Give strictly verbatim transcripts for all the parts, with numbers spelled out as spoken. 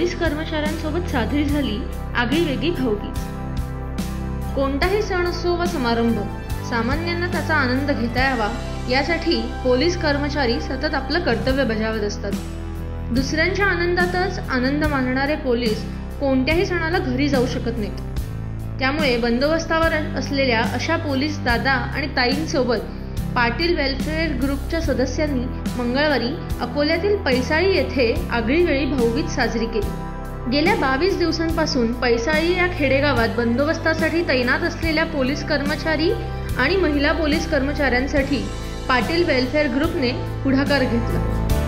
Police कर्मचाऱ्यांसोबत साजरी झाली आगळीवेगळी भाऊबीज। कोणताही सण असो वा समारंभ, सामान्यांना त्याचा आनंद घेता यावा यासाठी पोलीस कर्मचारी सतत आपलं कर्तव्य बजावत असतात। दुसऱ्यांच्या आनंदातच आनंद मानणारे पोलीस कोणत्याही सणाला घरी जाऊ शकत नाहीत। त्यामुळे बंदोबस्तावर असलेल्या अशा पोलीस दादा आणि ताईंसोबत पाटील वेलफेअर ग्रुपच्या सदस्यांनी मंगळवारी अकोल्यातील पैसाळी येथे आगळीवेगळी भाऊबीज साजरी केली। गेल्या बावीस दिवसांपासून पैसाळी या खेडेगावात बंदोबस्तासाठी तैनात असलेल्या पोलीस कर्मचारी आणि महिला पोलीस कर्मचाऱ्यांसाठी पाटील वेलफेअर ग्रुपने पुढाकार घेतला।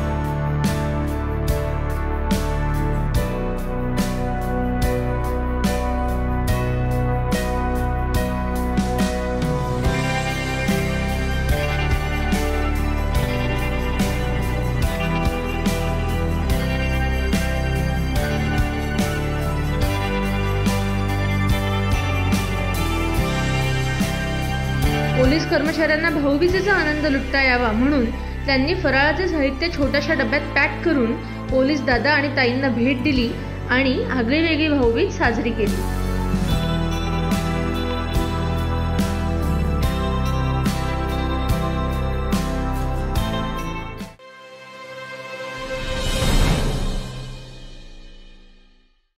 पोलीस कर्मचाऱ्यांना भाऊबीजेचा आनंद लुटता यावा म्हणून त्यांनी फराळाचे साहित्य छोट्याशा डब्यात पॅक करून पोलीस दादा आणि ताईंना भेट दिली आणि आगळीवेगळी भाऊबीज साजरी केली।